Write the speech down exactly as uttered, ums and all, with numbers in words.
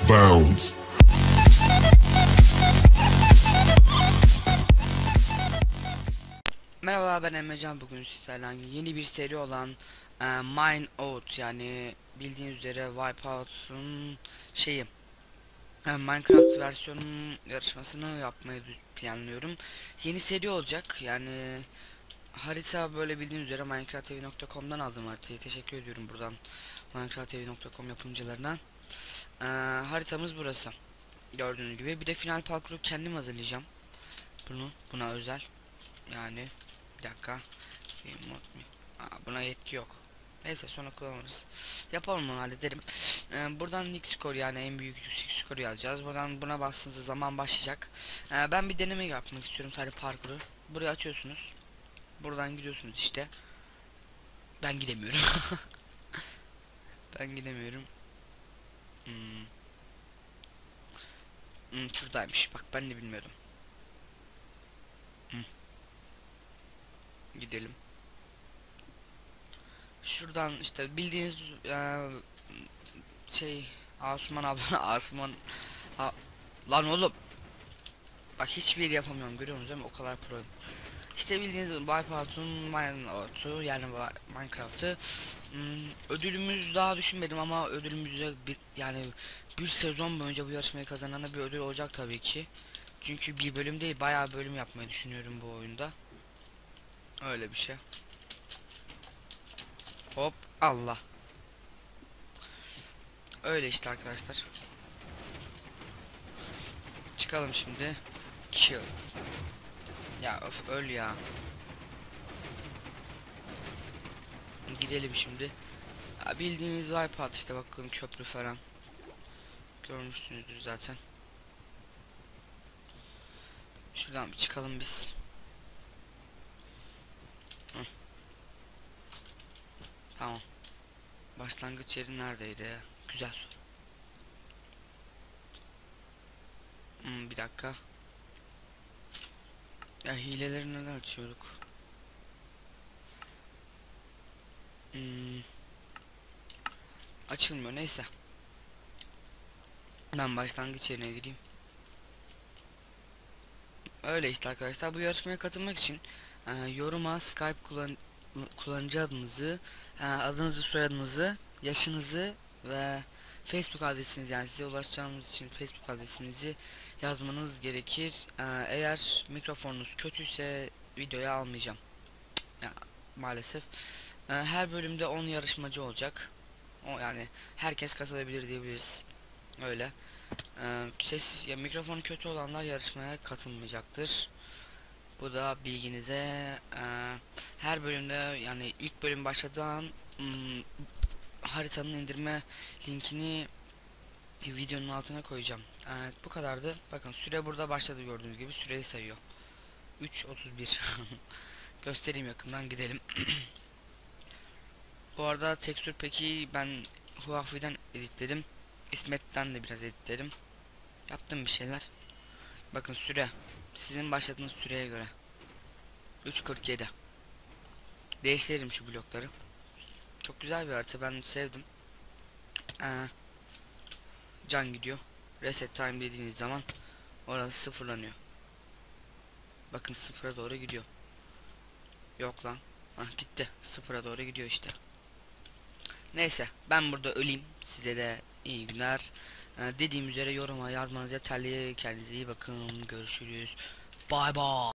bounds. Merhaba, ben Emrecan. Bugün sizlerle yeni bir seri olan e, Mine Out, yani bildiğiniz üzere Wipeout'un şeyi e, Minecraft versiyonunun yarışmasını yapmayı planlıyorum. Yeni seri olacak, yani harita böyle bildiğiniz üzere minecrafttv nokta com'dan aldım haritayı. Teşekkür ediyorum buradan minecrafttv nokta com yapımcılarına. E, haritamız burası, gördüğünüz gibi. Bir de final parkuru kendim hazırlayacağım, bunu buna özel. Yani bir dakika. Aa, buna yetki yok. Neyse, sonra kullanırız. Yapalım, onu hallederim. Ee, buradan ilk skor, yani en büyük yüksek skoru yazacağız. Buradan buna bastığınızda zaman başlayacak. Ee, ben bir deneme yapmak istiyorum, sadece parkuru. Burayı açıyorsunuz. Buradan gidiyorsunuz işte. Ben gidemiyorum. Ben gidemiyorum. Hmm. Hmm, şuradaymış. Bak, ben de bilmiyordum. Hmm. Gidelim. Şuradan işte bildiğiniz e, şey Asuman abla Asuman ha, lan oğlum, bak hiçbir yeri yapamıyorum, görüyorsunuz değil mi, o kadar pro. İşte bildiğiniz Wipeout'un Mineout'u, yani Minecraft'ı. hmm, ödülümüz daha düşünmedim ama ödülümüzde bir, yani bir sezon boyunca bu yarışmayı kazanana bir ödül olacak tabii ki. Çünkü bir bölüm değil, bayağı bölüm yapmayı düşünüyorum bu oyunda. Öyle bir şey. Hop, Allah. Öyle işte arkadaşlar. Çıkalım şimdi. Kill. Ya of, öl ya. Gidelim şimdi. Ya bildiğiniz Wipeout işte, bakın köprü falan. Görmüşsünüzdür zaten. Şuradan bir çıkalım biz. Hı. Tamam. Başlangıç yeri neredeydi ya? Güzel. Hmm, bir dakika. Ya hileleri neden açıyorduk? Hmm, açılmıyor, neyse. Ben başlangıç yerine gideyim. Öyle işte arkadaşlar, bu yarışmaya katılmak için e, yoruma Skype kullan kullanıcı adınızı, e, adınızı, soyadınızı, yaşınızı ve Facebook adresiniz, yani size ulaşacağımız için Facebook adresinizi yazmanız gerekir. E, eğer mikrofonunuz kötüyse videoyu almayacağım. Ya, maalesef. E, her bölümde on yarışmacı olacak. O, yani herkes katılabilir diyebiliriz. Öyle. E, ses ya mikrofonu kötü olanlar yarışmaya katılmayacaktır. Bu da bilginize. E, her bölümde, yani ilk bölüm başladığı an hmm, haritanın indirme linkini videonun altına koyacağım. Evet, bu kadardı. Bakın süre burada başladı, gördüğünüz gibi süreyi sayıyor. üç otuz bir. Göstereyim, yakından gidelim. Bu arada tekstür peki ben Huawei'den editledim. İsmet'ten de biraz editledim. Yaptım bir şeyler. Bakın süre. Sizin başladığınız süreye göre. üç kırk yedi. Değiştiririm şu blokları. Çok güzel bir harita, ben sevdim. Ee, can gidiyor. Reset time dediğiniz zaman orası sıfırlanıyor. Bakın sıfıra doğru gidiyor. Yok lan. Ah, gitti. Sıfıra doğru gidiyor işte. Neyse, ben burada öleyim. Size de iyi günler. Ee, dediğim üzere yoruma yazmanız yeterli. Kendinize iyi bakın. Görüşürüz. Bye bye.